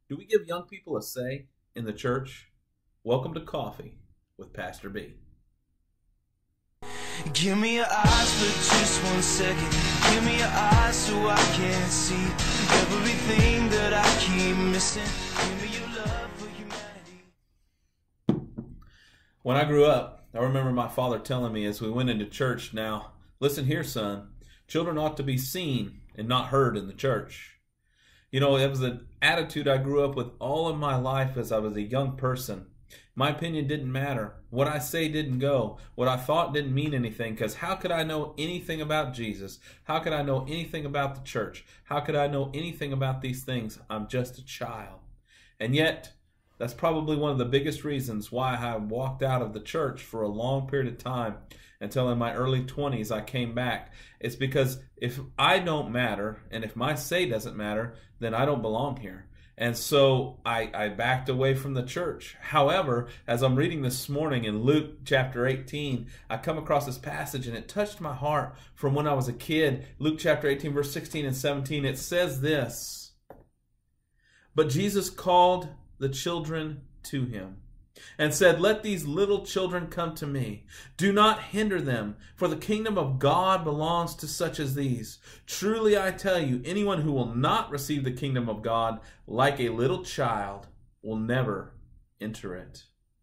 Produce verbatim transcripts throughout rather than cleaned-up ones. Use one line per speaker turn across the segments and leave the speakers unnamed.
Do we give young people a say in the church? Welcome to Coffee with Pastor B.
Give me your eyes for just one second. Give me your eyes so I can see everything that I keep missing. Give me your love for humanity.
When I grew up, I remember my father telling me as we went into church, now, listen here, son, children ought to be seen and not heard in the church. You know, it was an attitude I grew up with all of my life as I was a young person. My opinion didn't matter. What I say didn't go. What I thought didn't mean anything, because how could I know anything about Jesus? How could I know anything about the church? How could I know anything about these things? I'm just a child. And yet, that's probably one of the biggest reasons why I walked out of the church for a long period of time until in my early twenties I came back. It's because if I don't matter and if my say doesn't matter, then I don't belong here. And so I, I backed away from the church. However, as I'm reading this morning in Luke chapter eighteen, I come across this passage and it touched my heart from when I was a kid. Luke chapter eighteen, verse sixteen and seventeen, it says this: "But Jesus called the children to him and said, 'Let these little children come to me. Do not hinder them, for the kingdom of God belongs to such as these. Truly I tell you, anyone who will not receive the kingdom of God like a little child will never enter it.'"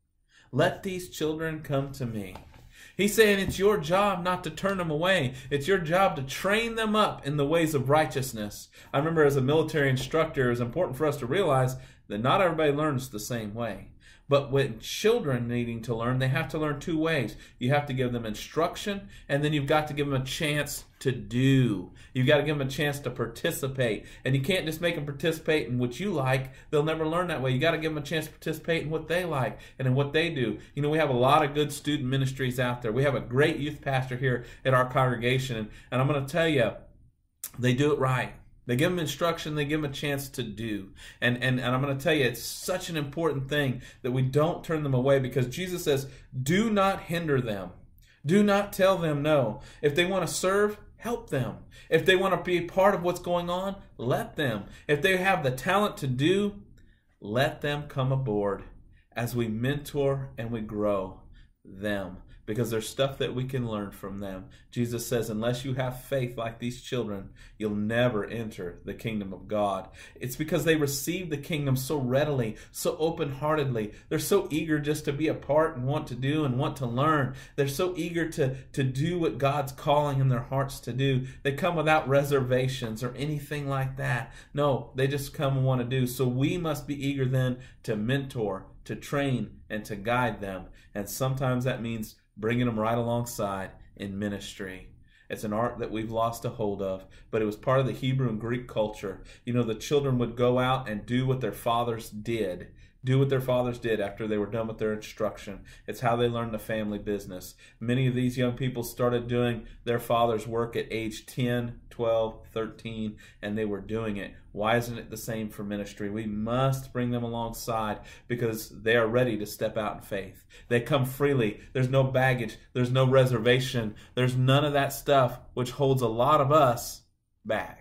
Let these children come to me. He's saying it's your job not to turn them away. It's your job to train them up in the ways of righteousness. I remember as a military instructor, it was important for us to realize that not everybody learns the same way. But when children needing to learn, they have to learn two ways. You have to give them instruction, and then you've got to give them a chance to do. You've got to give them a chance to participate. And you can't just make them participate in what you like. They'll never learn that way. You got to give them a chance to participate in what they like and in what they do. You know, we have a lot of good student ministries out there. We have a great youth pastor here at our congregation, and I'm going to tell you, they do it right. They give them instruction, they give them a chance to do. And, and, and I'm going to tell you, it's such an important thing that we don't turn them away, because Jesus says, do not hinder them. Do not tell them no. If they want to serve, help them. If they want to be a part of what's going on, let them. If they have the talent to do, let them come aboard as we mentor and we grow them. Because there's stuff that we can learn from them. Jesus says, unless you have faith like these children, you'll never enter the kingdom of God. It's because they receive the kingdom so readily, so open-heartedly. They're so eager just to be a part and want to do and want to learn. They're so eager to, to do what God's calling in their hearts to do. They come without reservations or anything like that. No, they just come and want to do. So we must be eager then to mentor, to train, and to guide them. And sometimes that means bringing them right alongside in ministry. It's an art that we've lost a hold of, but it was part of the Hebrew and Greek culture. You know, the children would go out and do what their fathers did. Do what their fathers did after they were done with their instruction. It's how they learned the family business. Many of these young people started doing their father's work at age ten, twelve, thirteen, and they were doing it. Why isn't it the same for ministry? We must bring them alongside because they are ready to step out in faith. They come freely. There's no baggage. There's no reservation. There's none of that stuff which holds a lot of us back.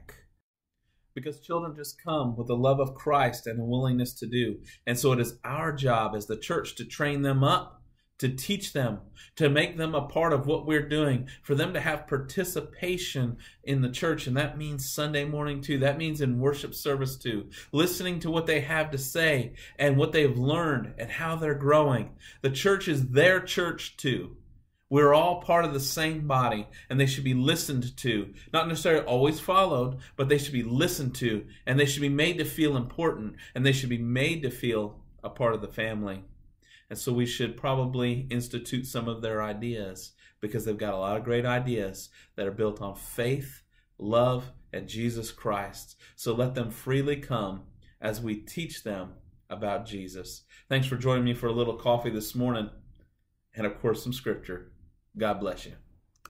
Because children just come with the love of Christ and a willingness to do. And so it is our job as the church to train them up, to teach them, to make them a part of what we're doing, for them to have participation in the church. And that means Sunday morning too. That means in worship service too. Listening to what they have to say and what they've learned and how they're growing. The church is their church too. We're all part of the same body, and they should be listened to. Not necessarily always followed, but they should be listened to, and they should be made to feel important, and they should be made to feel a part of the family. And so we should probably institute some of their ideas, because they've got a lot of great ideas that are built on faith, love, and Jesus Christ. So let them freely come as we teach them about Jesus. Thanks for joining me for a little coffee this morning, and of course some scripture. God bless you.